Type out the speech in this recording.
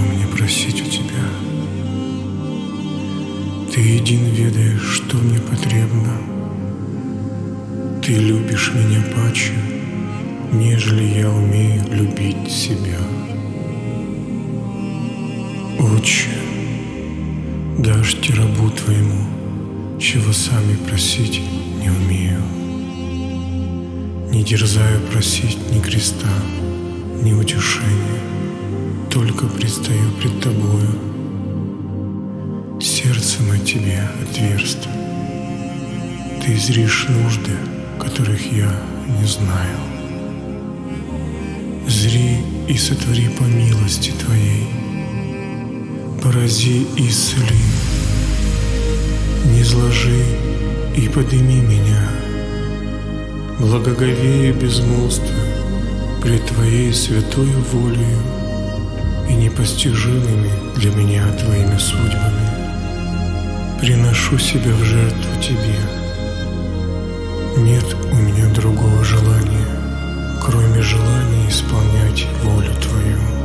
мне просить у тебя? Ты един ведаешь, что мне потребно. Ты любишь меня паче, нежели я умею любить себя. Отче, дашь рабу Твоему, чего сами просить не умею. Не дерзаю просить ни креста, ни утешения, только предстаю пред Тобою. Сердцем от Тебе отверсто. Ты зришь нужды, которых я не знаю. Зри и сотвори по милости Твоей, порази и исцели, низложи и подними меня, благоговею безмолвствую пред Твоей святою волею и непостижимыми для меня Твоими судьбами. Приношу себя в жертву Тебе. Нет у меня другого желания, кроме желания исполнять волю Твою.